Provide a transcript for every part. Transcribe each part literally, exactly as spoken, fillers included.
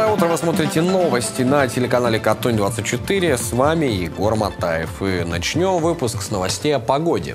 Доброе утро, вы смотрите новости на телеканале Катунь двадцать четыре. С вами Егор Матаев. И начнем выпуск с новостей о погоде.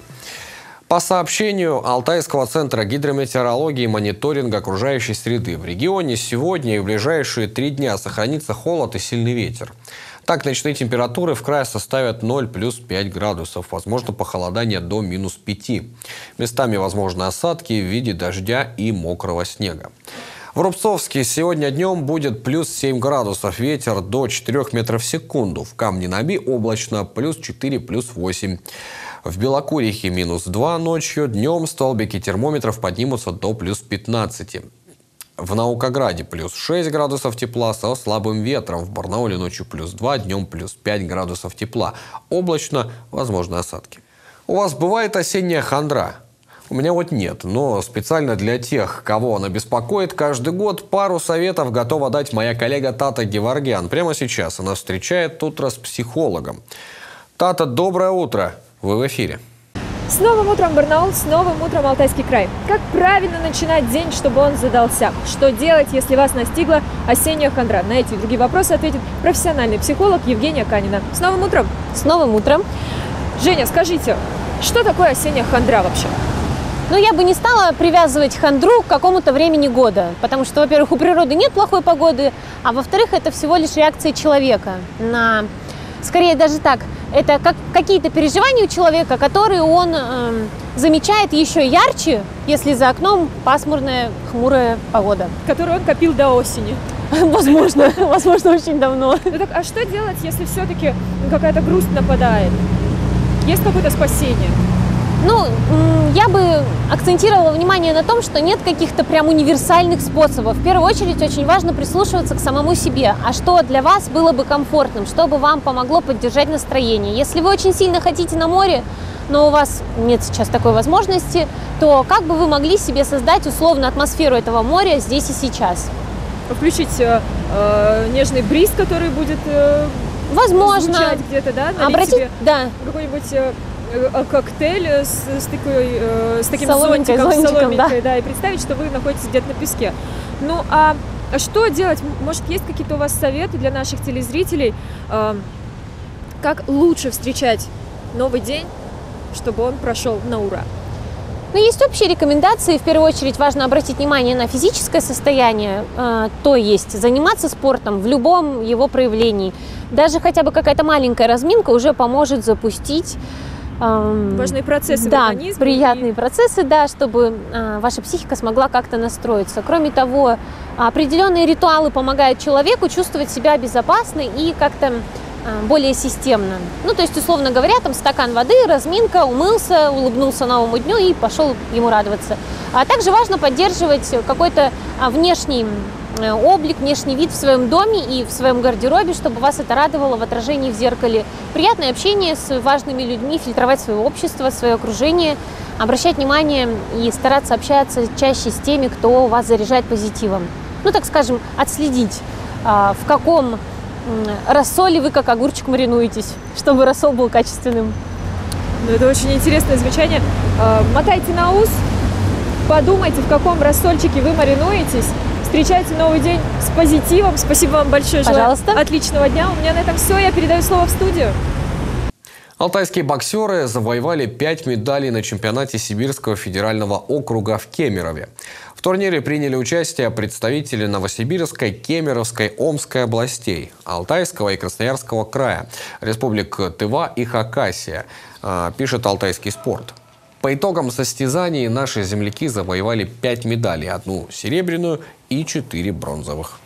По сообщению Алтайского центра гидрометеорологии и мониторинга окружающей среды, в регионе сегодня и в ближайшие три дня сохранится холод и сильный ветер. Так, ночные температуры в крае составят ноль плюс пять градусов, возможно похолодание до минус пяти. Местами возможны осадки в виде дождя и мокрого снега. В Рубцовске сегодня днем будет плюс семь градусов, ветер до четырёх метров в секунду. В Камне-на-Оби облачно, плюс четыре, плюс восемь. В Белокурихе минус два ночью, днем столбики термометров поднимутся до плюс пятнадцати. В Наукограде плюс шесть градусов тепла со слабым ветром. В Барнауле ночью плюс два, днем плюс пять градусов тепла. Облачно, возможны осадки. У вас бывает осенняя хандра? У меня вот нет, но специально для тех, кого она беспокоит, каждый год пару советов готова дать моя коллега Тата Геворгян. Прямо сейчас она встречает утро с психологом. Тата, доброе утро. Вы в эфире. С новым утром, Барнаул, с новым утром, Алтайский край. Как правильно начинать день, чтобы он задался? Что делать, если вас настигла осенняя хандра? На эти и другие вопросы ответит профессиональный психолог Евгения Канина. С новым утром! С новым утром! Женя, скажите, что такое осенняя хандра вообще? Ну, я бы не стала привязывать хандру к какому-то времени года, потому что, во-первых, у природы нет плохой погоды, а во-вторых, это всего лишь реакция человека на, скорее даже так, это как какие-то переживания у человека, которые он э, замечает еще ярче, если за окном пасмурная, хмурая погода. Которую он копил до осени. Возможно, возможно, очень давно. Ну так, а что делать, если все-таки какая-то грусть нападает? Есть какое-то спасение? Ну, я бы акцентировала внимание на том, что нет каких-то прям универсальных способов. В первую очередь очень важно прислушиваться к самому себе. А что для вас было бы комфортным, что бы вам помогло поддержать настроение? Если вы очень сильно хотите на море, но у вас нет сейчас такой возможности, то как бы вы могли себе создать условно атмосферу этого моря здесь и сейчас? Включить э, э, нежный бриз, который будет э, возможно звучать где-то, да? Налить Обратить, себе да. какой-нибудь... Э, коктейль с, с, такой, э, с таким соломинкой, зонтиком, зонтиком, соломинкой, да. да, и представить, что вы находитесь где-то на песке. Ну, а что делать? Может, есть какие-то у вас советы для наших телезрителей, э, как лучше встречать новый день, чтобы он прошел на ура? Ну, есть общие рекомендации. В первую очередь важно обратить внимание на физическое состояние, э, то есть заниматься спортом в любом его проявлении. Даже хотя бы какая-то маленькая разминка уже поможет запустить важные процессы, да, в организме. Приятные и... процессы, да, чтобы э, ваша психика смогла как-то настроиться. Кроме того, определенные ритуалы помогают человеку чувствовать себя безопасно и как-то э, более системно. Ну, то есть, условно говоря, там стакан воды, разминка, умылся, улыбнулся новому дню и пошел ему радоваться. А также важно поддерживать какой-то а, внешний облик, внешний вид в своем доме и в своем гардеробе, чтобы вас это радовало в отражении в зеркале. Приятное общение с важными людьми, фильтровать свое общество, свое окружение, обращать внимание и стараться общаться чаще с теми, кто вас заряжает позитивом. Ну, так скажем, отследить, в каком рассоле вы как огурчик маринуетесь, чтобы рассол был качественным. Ну, это очень интересное замечание. Мотайте на ус, подумайте, в каком рассольчике вы маринуетесь. Встречайте новый день с позитивом. Спасибо вам большое. Пожалуйста. Желаю отличного дня. У меня на этом все. Я передаю слово в студию. Алтайские боксеры завоевали пять медалей на чемпионате Сибирского федерального округа в Кемерове. В турнире приняли участие представители Новосибирской, Кемеровской, Омской областей, Алтайского и Красноярского края, республик Тыва и Хакасия, пишет «Алтайский спорт». По итогам состязаний наши земляки завоевали пять медалей, одну серебряную и четыре бронзовых.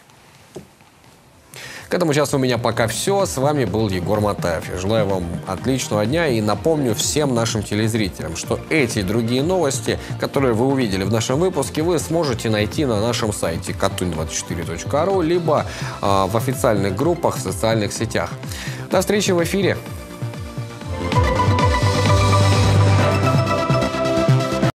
К этому часу у меня пока все. С вами был Егор Матаев. Я желаю вам отличного дня и напомню всем нашим телезрителям, что эти и другие новости, которые вы увидели в нашем выпуске, вы сможете найти на нашем сайте катунь двадцать четыре точка ру либо э, в официальных группах в социальных сетях. До встречи в эфире.